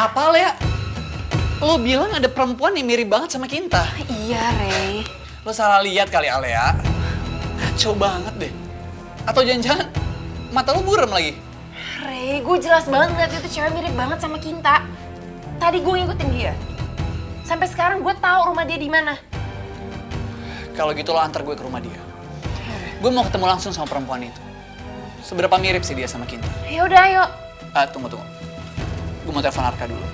Apa, Lea? Lo bilang ada perempuan yang mirip banget sama Kinta. Iya, Ray. Lo salah lihat kali, Alea. Kacau banget deh. Atau jangan-jangan mata lo buram lagi? Ray, gue jelas banget ngeliat itu cewek mirip banget sama Kinta. Tadi gue ngikutin dia. Sampai sekarang gue tahu rumah dia di mana. Kalau gitu lo antar gue ke rumah dia. Gue mau ketemu langsung sama perempuan itu. Seberapa mirip sih dia sama Kinta? Ya udah, ayo. Tunggu. Gue mau telepon Arka dulu.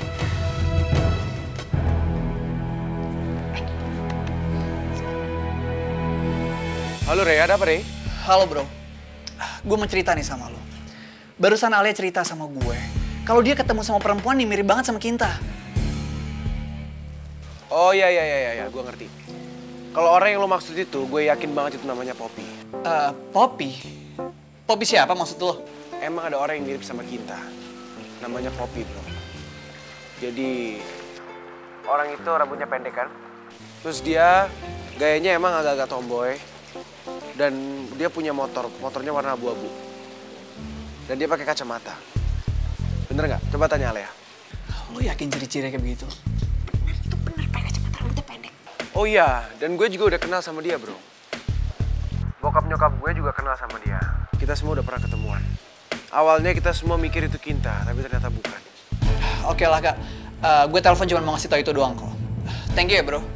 Halo Ray, ada apa Ray? Halo bro, gue mau cerita nih sama lo. Barusan Alia cerita sama gue, kalau dia ketemu sama perempuan yang mirip banget sama Kinta. Oh iya, gue ngerti. Kalau orang yang lo maksud itu, gue yakin banget itu namanya Poppy. Poppy? Poppy siapa maksud lo? Emang ada orang yang mirip sama Kinta, namanya Poppy bro. Jadi, orang itu rambutnya pendek kan? Terus dia gayanya emang agak-agak tomboy. Dan dia punya motornya warna abu-abu. Dan dia pakai kacamata. Bener nggak? Coba tanya Alea. Lo yakin ciri-ciri kayak begitu? Itu bener pakai kacamata rambutnya pendek. Oh iya, dan gue juga udah kenal sama dia bro. Bokap nyokap gue juga kenal sama dia. Kita semua udah pernah ketemuan. Awalnya kita semua mikir itu Kinta, tapi ternyata bukan. Oke lah kak, gue telepon cuma mau ngasih tau itu doang kok. Thank you ya bro.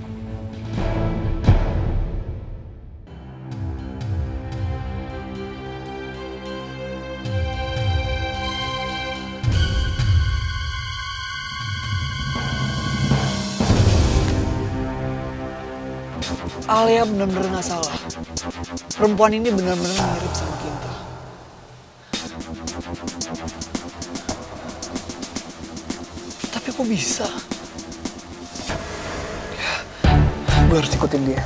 Alia bener-bener gak salah. Perempuan ini bener-bener mirip sama Kinta. Tapi kok bisa? Gue harus ikutin dia.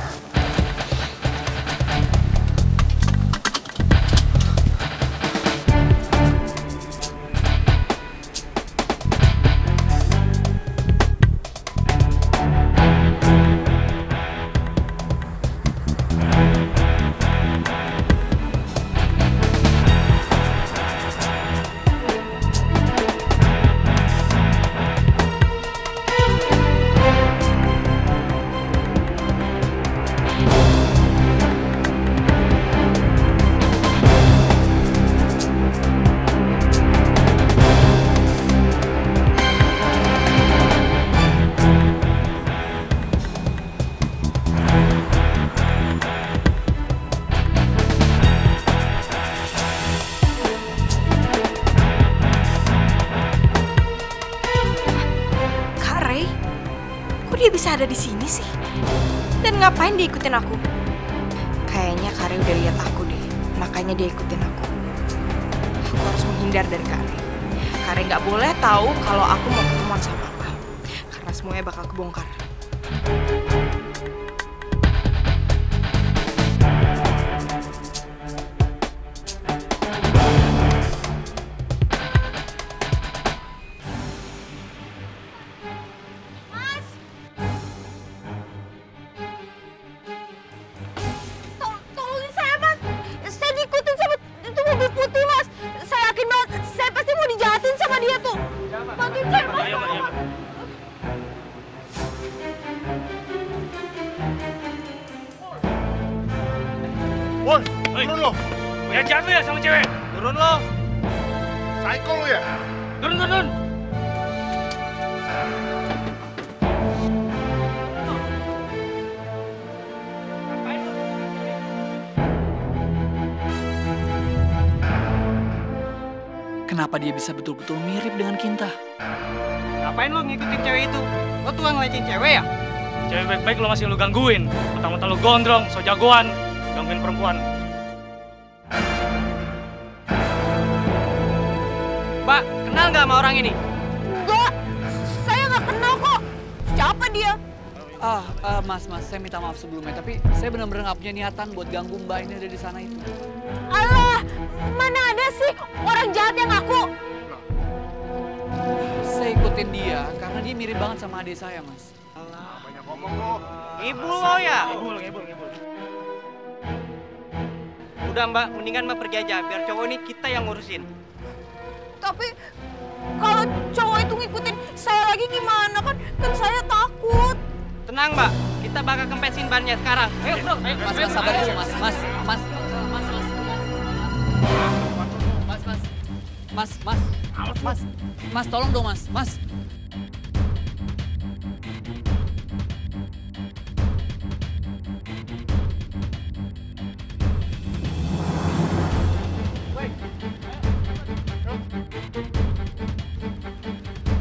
Dia bisa ada di sini sih? Dan ngapain dia ikutin aku? Kayaknya Kare udah lihat aku deh, makanya dia ikutin aku. Aku harus menghindar dari Kare. Kare nggak boleh tahu kalau aku mau ketemuan sama apa, karena semuanya bakal kebongkar. Woi, turun lo. Ya jahat lu ya sama cewek. Turun lo. Psycho lo ya? Turun. Kenapa dia bisa betul-betul mirip dengan Kinta? Ngapain lo ngikutin cewek itu? Lo tuh ngelecehin cewek ya? Cewek baik-baik lo masih lo gangguin. Mentang-mentang lo gondrong, so jagoan. Gangguin perempuan. Mbak, kenal nggak sama orang ini? Enggak, saya nggak kenal kok. Siapa dia? Mas, saya minta maaf sebelumnya. Tapi saya benar-benar nggak punya niatan buat ganggu mbak ini ada di sana itu. Alah, mana ada sih orang jahat yang ngaku? Saya ikutin dia karena dia mirip banget sama adik saya, Mas. Banyak ngomong lo. Ibu lo ya? Ngibul. Udah mbak, mendingan mbak pergi aja. Biar cowok ini kita yang ngurusin. Tapi Kalau cowok itu ngikutin saya lagi gimana kan? Kan saya takut. Tenang, Mbak. Kita bakal kempesin bannya sekarang. Ayo, bro. Mas, sabar dulu, Mas. Mas, tolong dong, Mas.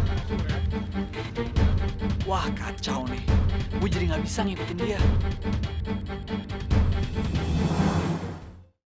Wah, kacau nih. Gue jadi nggak bisa ngikutin dia.